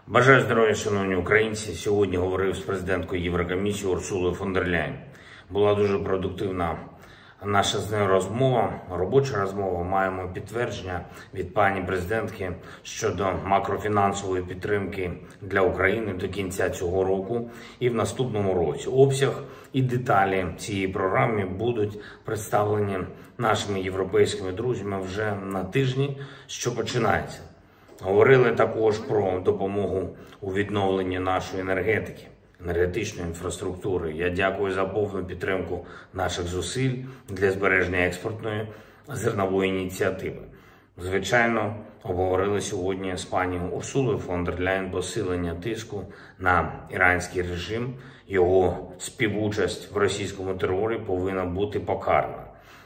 Бажаю здоров'я, шановні українці. Сьогодні говорив з президенткою Єврокомісії Урсулою фон дер Ляєн. Була дуже продуктивна наша з нею розмова, робоча розмова. Маємо підтвердження від пані президентки щодо макрофінансової підтримки для України до кінця цього року і в наступному році. Обсяг і деталі цієї програми будуть представлені нашими європейськими друзями вже на тижні, що починається. Говорили також про допомогу у відновленні нашої енергетики, енергетичної інфраструктури. Я дякую за повну підтримку наших зусиль для збереження експортної зернової ініціативи. Звичайно, обговорили сьогодні з пані Урсулою фон дер Ляєн посилення тиску на іранський режим. Його співучасть в російському терорі повинна бути покарана.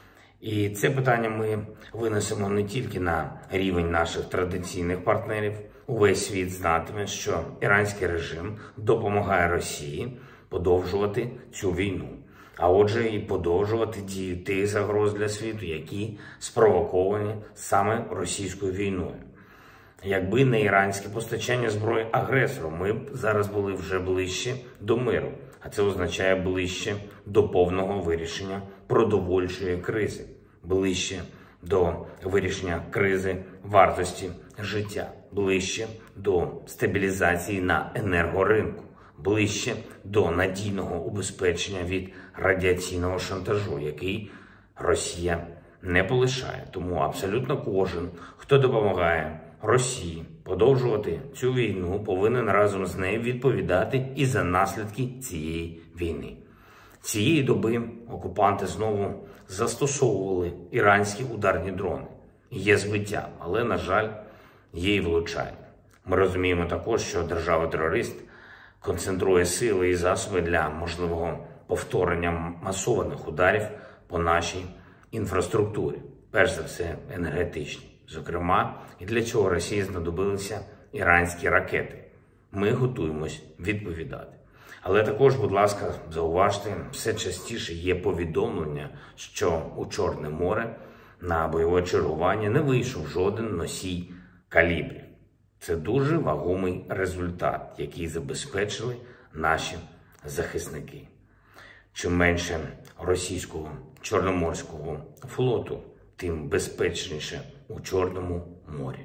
І це питання ми винесемо не тільки на рівень наших традиційних партнерів. Увесь світ знатиме, що іранський режим допомагає Росії подовжувати цю війну. А отже, і подовжувати дію тих загроз для світу, які спровоковані саме російською війною. Якби не іранське постачання зброї агресору, ми б зараз були вже ближче до миру. А це означає ближче до повного вирішення продовольчої кризи, ближче до вирішення кризи вартості життя, ближче до стабілізації на енергоринку, ближче до надійного убезпечення від радіаційного шантажу, який Росія не полишає. Тому абсолютно кожен, хто допомагає Росії подовжувати цю війну, повинен разом з нею відповідати і за наслідки цієї війни. Цієї доби окупанти знову застосовували іранські ударні дрони. Є збиття, але, на жаль, є і влучання. Ми розуміємо також, що держава-терорист концентрує сили і засоби для можливого повторення масованих ударів по нашій інфраструктурі. Перш за все, енергетичні. Зокрема, і для цього Росії знадобилися іранські ракети. Ми готуємось відповідати. Але також, будь ласка, зауважте, все частіше є повідомлення, що у Чорне море на бойове чергування не вийшов жоден носій калібрів. Це дуже вагомий результат, який забезпечили наші захисники. Чим менше російського Чорноморського флоту, тим безпечніше у Чорному морі.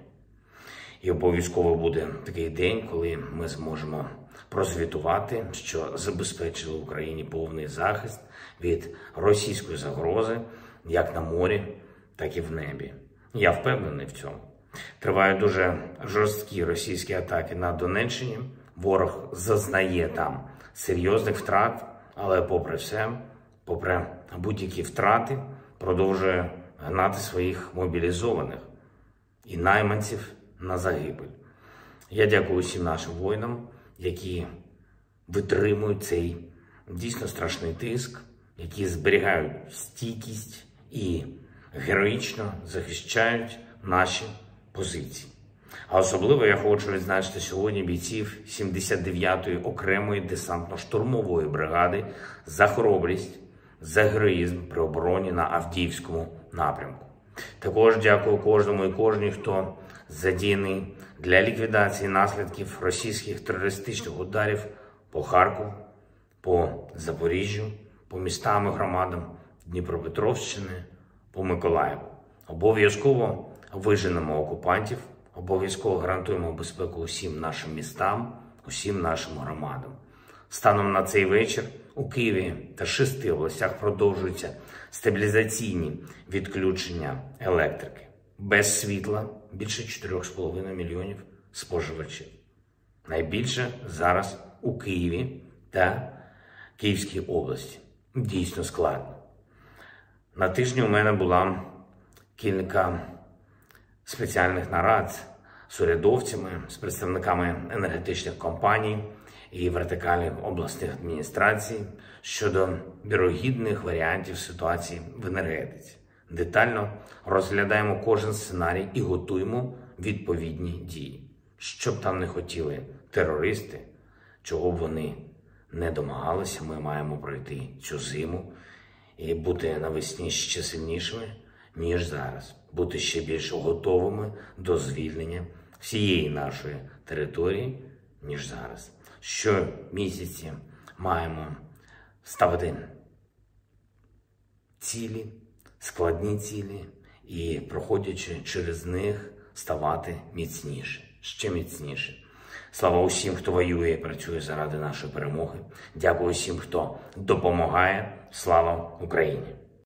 І обов'язково буде такий день, коли ми зможемо прозвітувати, що забезпечили Україні повний захист від російської загрози як на морі, так і в небі. Я впевнений в цьому. Тривають дуже жорсткі російські атаки на Донеччині. Ворог зазнає там серйозних втрат, але попри все, попри будь-які втрати, продовжує гнати своїх мобілізованих і найманців на загибель. Я дякую всім нашим воїнам, які витримують цей дійсно страшний тиск, які зберігають стійкість і героїчно захищають наші позиції. А особливо я хочу відзначити сьогодні бійців 79-ї окремої десантно-штурмової бригади за хоробрість, за героїзм при обороні на Авдіївському напрямку. Також дякую кожному і кожній, хто задіяний для ліквідації наслідків російських терористичних ударів по Харкову, по Запоріжжю, по містам і громадам Дніпропетровщини, по Миколаєву. Обов'язково виженемо окупантів, обов'язково гарантуємо безпеку усім нашим містам, усім нашим громадам. Станом на цей вечір у Києві та 6 областях продовжуються стабілізаційні відключення електрики. Без світла більше 4,5 мільйонів споживачів. Найбільше зараз у Києві та Київській області. Дійсно складно. На тижні у мене була кілька спеціальних нарад з урядовцями, з представниками енергетичних компаній і вертикальних обласних адміністрацій щодо вірогідних варіантів ситуації в енергетиці. Детально розглядаємо кожен сценарій і готуємо відповідні дії. Що б там не хотіли терористи, чого б вони не домагалися, ми маємо пройти цю зиму і бути навесні ще сильнішими, ніж зараз. Бути ще більш готовими до звільнення всієї нашої території ніж зараз. Щомісяці маємо ставити цілі, складні цілі і, проходячи через них, ставати міцніше, ще міцніше. Слава усім, хто воює і працює заради нашої перемоги. Дякую всім, хто допомагає. Слава Україні!